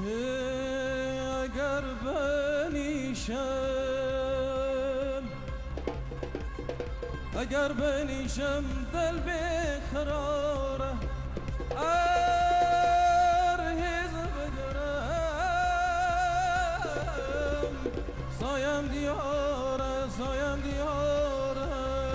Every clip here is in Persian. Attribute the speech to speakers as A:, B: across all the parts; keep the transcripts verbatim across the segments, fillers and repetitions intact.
A: اگر بنیشم اگر بنیشم دل بخراره ارهز بگرم سایم دیاره سایم دیاره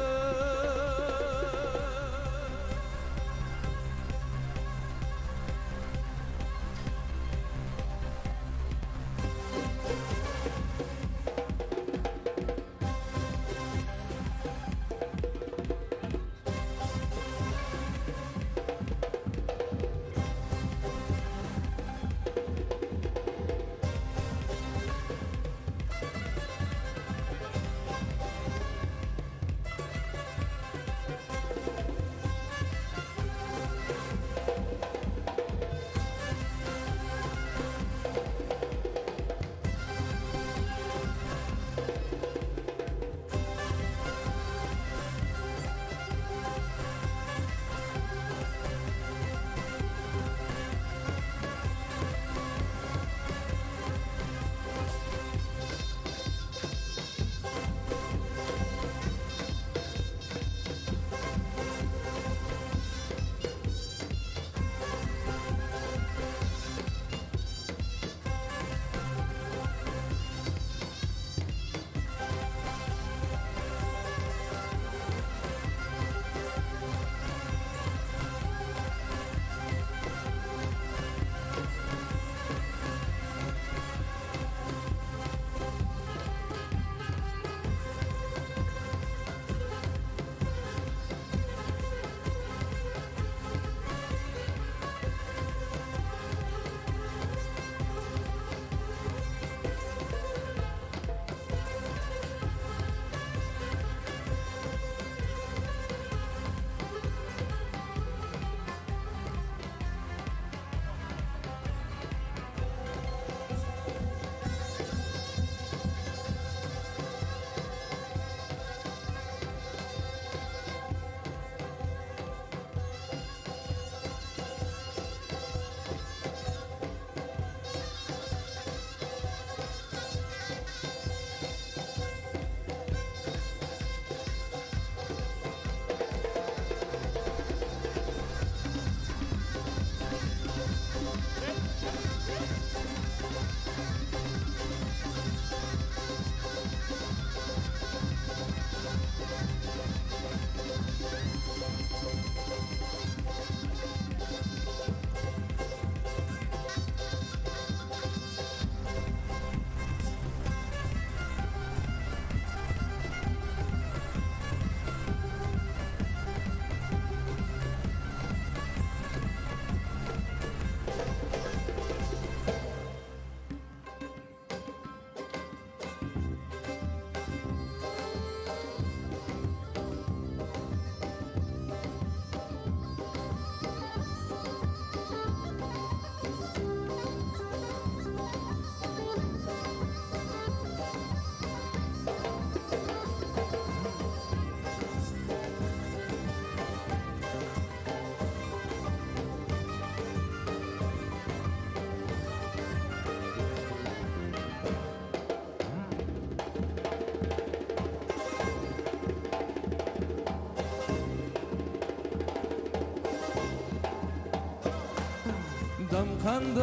A: دم خند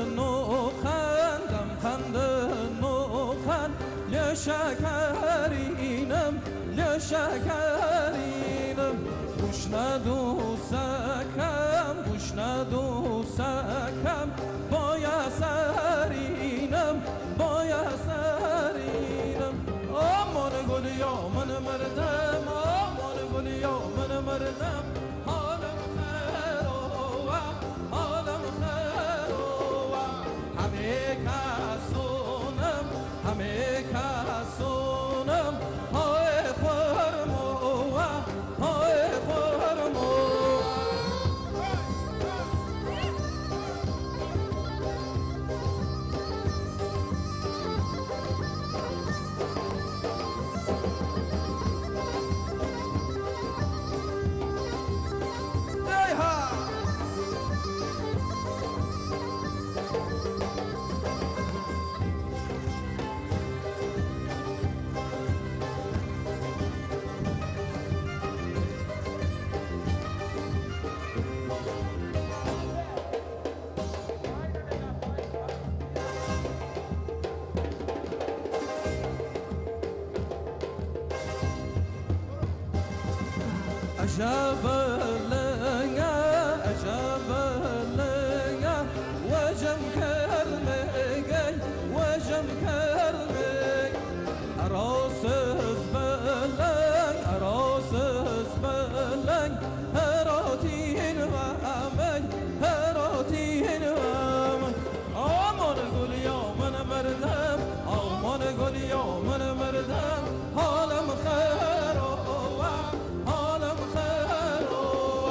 A: نوخن دم خند نوخن لی شکرینم لی شکرینم بوش ندو سکم بوش ندو سکم بایا سرینم بایا سرینم آمان گلیا من مردم آمان گلیا من مردم حالم خیروم حالم خیروم همه کسونم همه کسونم های فرموم های فرموم عجب لنگا عجب لنگا وجم کرمگی وجم کرمگ عروسز بلنگ عروسز بلنگ هراتین و امگ هراتین و امگ آمان گلیا من مردم آمان گلیا من مردم حالم خیر و حالم خیر و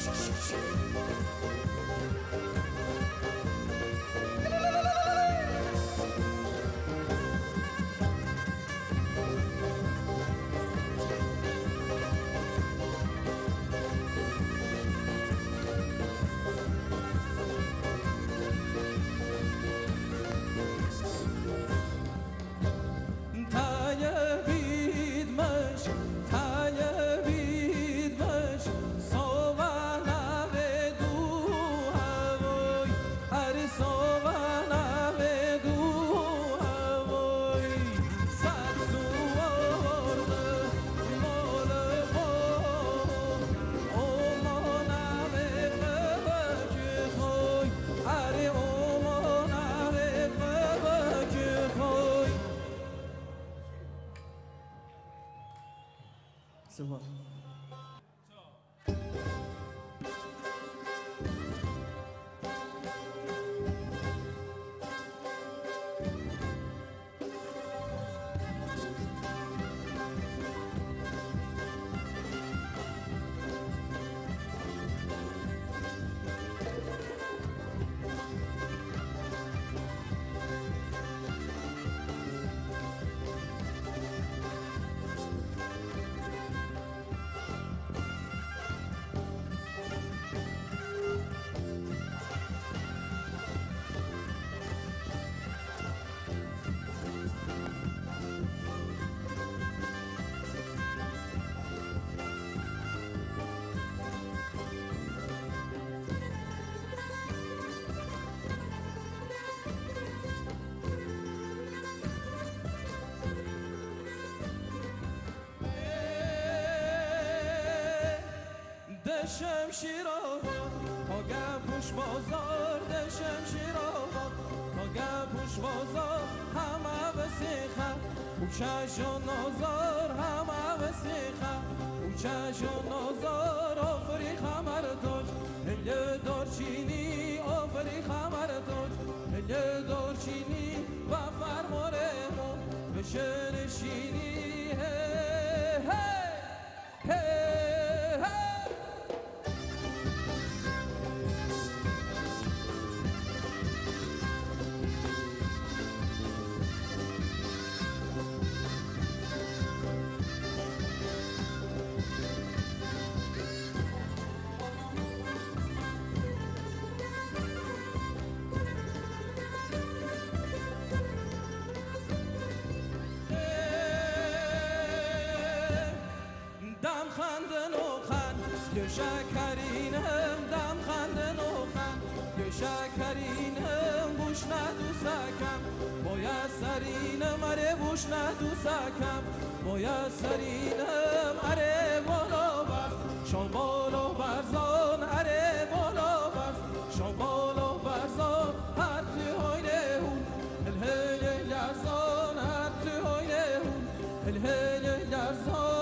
A: سوا شمشیر آقا تا گپوش بازار ده شمشیر آقا تا گپوش بازار همه بسیخه او چش و نازار همه بسیخه او چش و نازار آفری خمر تاج هلیه دارچینی آفری خمر تاج هلیه دارچینی و فرماره ما بشه نشینی هی هی هی شکرینم دم خندن و خند یه شکرینم بوش ندوسکم باید سرینم اره بوش ندوسکم باید سرینم اره بالا برز شان بالا برزان اره بالا برز شان بالا برزان هر توی های نهون هل هل لرزان هر توی های نهون هل هل لرزان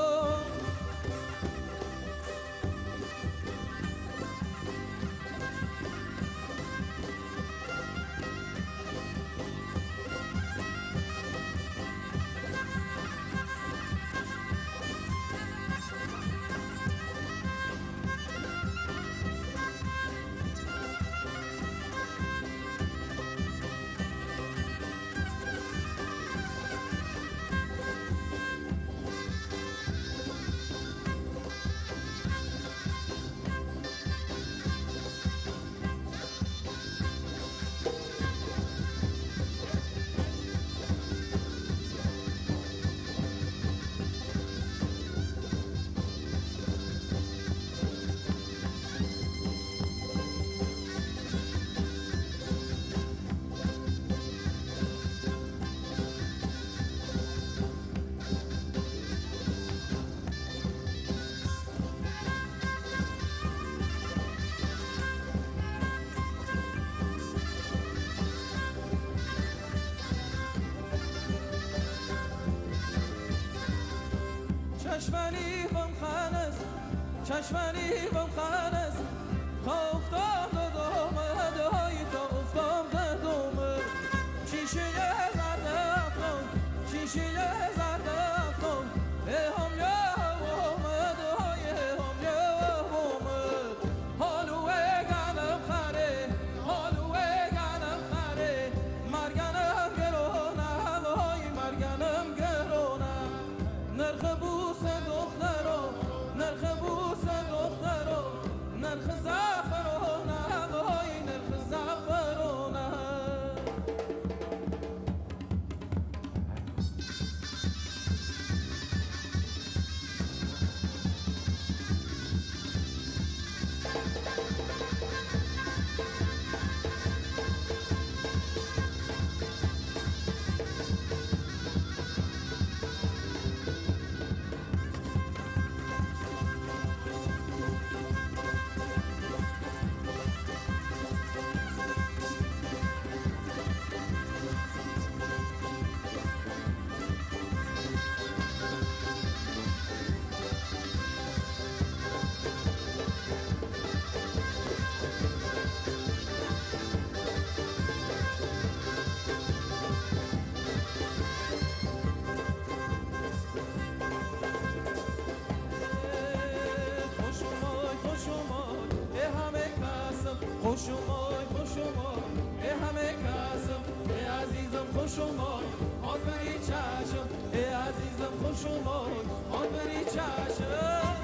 A: چشمانی بم خانس چشمانی بم خانس تا افتام دومه دهای تا افتام دومه چیشی زرد افنون چیشی زرد افنون هم یا اومد های هم یا اومد خوش اومای خوش اومای ای همه کسم ای عزیزم خوش اومای آن بری چشم ای عزیزم خوش اومای آن بری چشم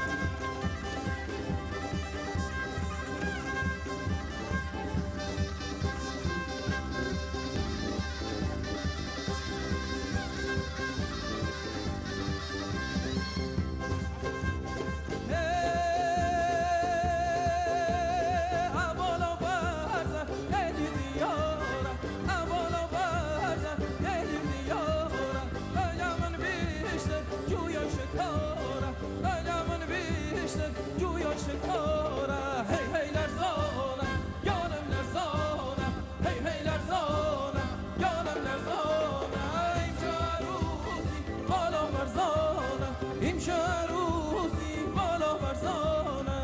A: شکاره هی هی لرزانه یانم لرزانه هی هی لرزانه یانم لرزانه امشب روزی بالا مرزانه امشب روزی بالا مرزانه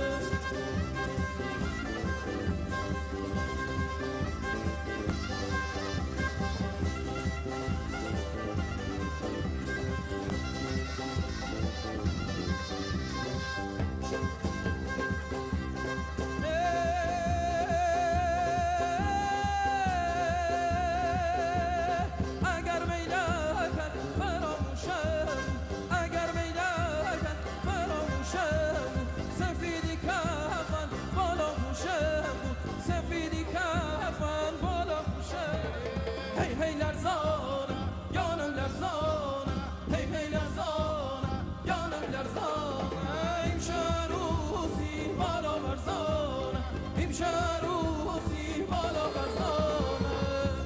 A: هی لرزانه یانم لرزانه هی هی لرزانه یانم لرزانه امشب روزی بالا مرزانه امشب روزی بالا مرزانه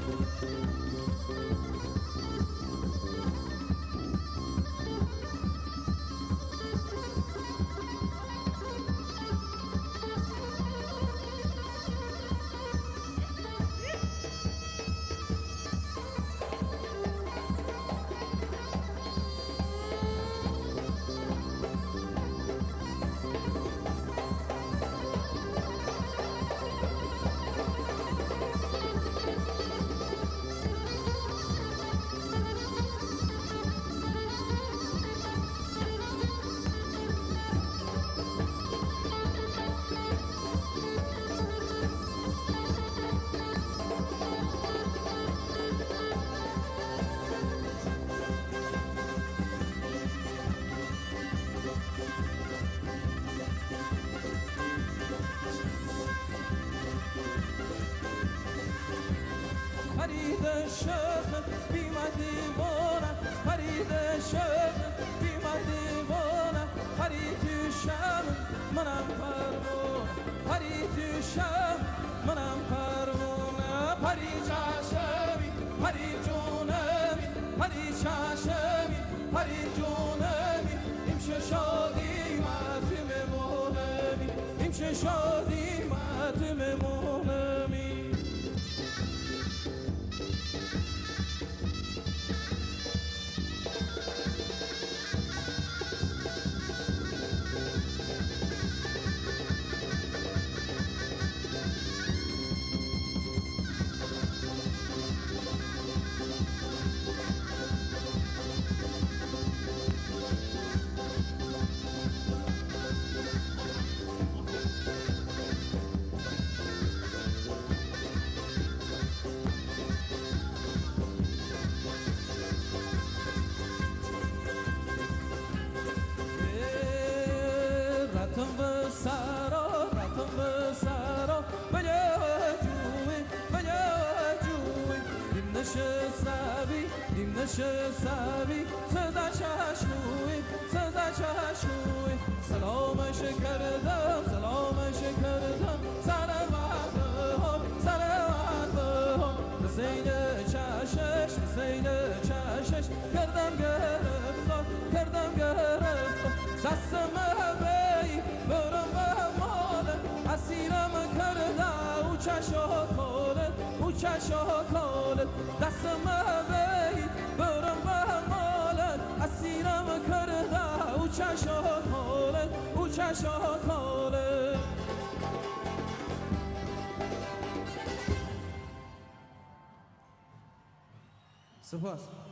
A: فرید شهر بیمه دیوانه فرید شهر بیمه دیوانه فرید شهر منم پروانه فرید شهر منم پروانه فرید چشمی فرید جونمی فرید چشمی فرید جونمی امشه شادی ماتم مونمی امشه شادی ماتم مونمی رتم به سرا رتم به سرا بله جوی بله جوی دیم نشه سبی دیم نشه سبی سزا چشوی سزا چشوی سلامش کردم سلامش کردم سر وقت سر وقت حسین چشش حسین چشش کردم گرفتار کردم گرفتار دستم بی برم به ماله اسیرم کرده او چشا کاله او چشا کاله دستم بی برم به ماله اسیرم کرده او چشا کاله او چشا کاله سپاس